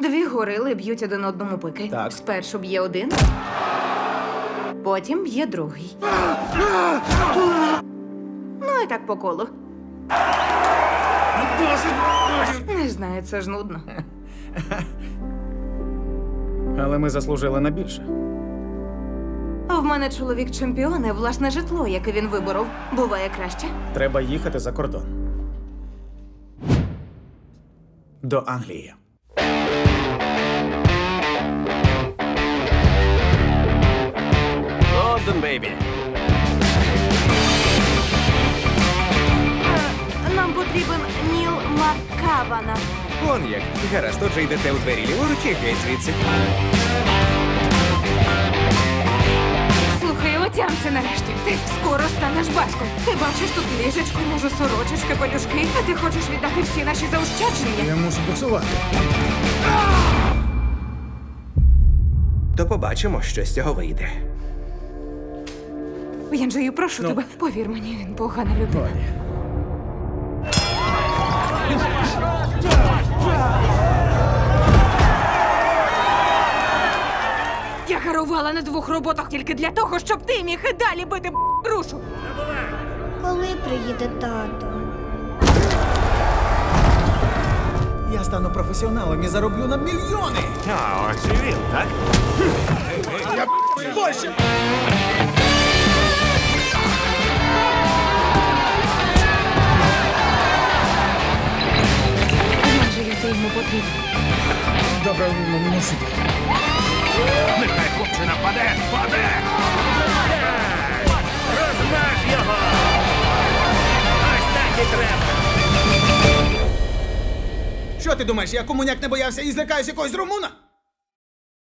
Дві горили б'ють один одному пики. Так. Спершу б'є один, потім б'є другий. Ну і так по колу. Не знаю, це ж нудно. Але ми заслужили на більше. В мене чоловік чемпіон, і власне житло, яке він виборов, буває краще. Треба їхати за кордон. До Англії. Лондон, бейбі. Нам потрібен Ніл Маккавана. Вон як. Гаразд, отже йдете у двері ліворуч і геть звідси. Слухай, отямся нарешті. Ти скоро станеш батьком. Ти бачиш тут ліжечко, може, сорочечки, пелюшки, а ти хочеш віддати всі наші заощадження. Я мушу буксувати. То побачимо, що з цього вийде. Янджею, прошу тебе, повір мені, він погана людина. Годі. Я гарувала на двох роботах тільки для того, щоб ти міг і далі бити грушу. Коли приїде тато? Я стану професіоналом і зароблю на мільйони. А ось і він, так? Я з Польщі. Янджею, ти йому потрібен. Добре, мушу йти. Нехай хлопчина паде! Паде! Розмаж його! Ось так і треба! Що ти думаєш, я комуняк не боявся і злякаюсь якогось румуна?